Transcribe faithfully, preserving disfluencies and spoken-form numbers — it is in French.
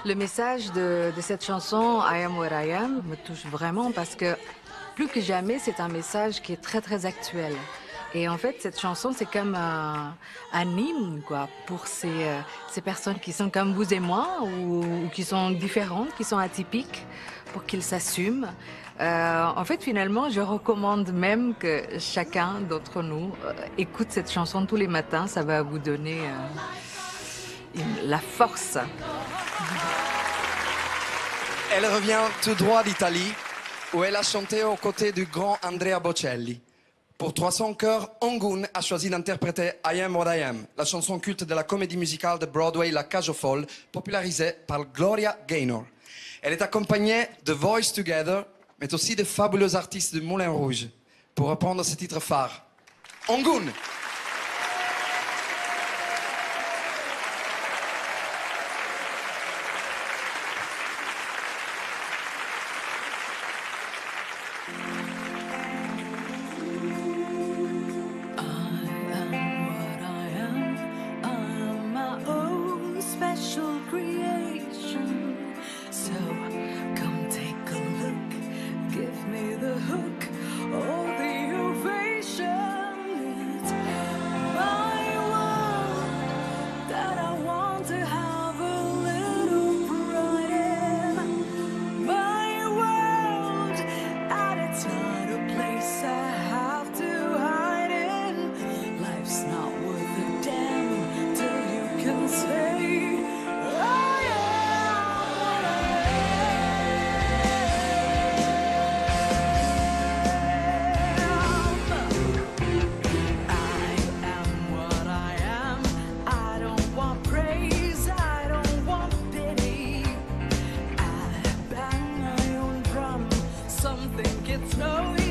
Le message de, de cette chanson I Am What I Am me touche vraiment parce que plus que jamais, c'est un message qui est très très actuel. Et en fait, cette chanson, c'est comme un, un hymne quoi, pour ces, euh, ces personnes qui sont comme vous et moi ou, ou qui sont différentes, qui sont atypiques, pour qu'ils s'assument. Euh, en fait, finalement, je recommande même que chacun d'entre nous euh, écoute cette chanson tous les matins. Ça va vous donner euh, une- la force. Elle revient tout droit d'Italie, où elle a chanté aux côtés du grand Andrea Bocelli. Pour trois cents chœurs, Angoun a choisi d'interpréter I Am What I Am, la chanson culte de la comédie musicale de Broadway La Cage aux Folles, popularisée par Gloria Gaynor. Elle est accompagnée de Voice Together, mais aussi de fabuleux artistes du Moulin Rouge, pour reprendre ce titre phare. Angoun! Special creation. So come take a look, give me the hook or the ovation. It's my world that I want to have a little pride in. My world, and it's not a place I have to hide in. Life's not worth a damn till you can say something gets no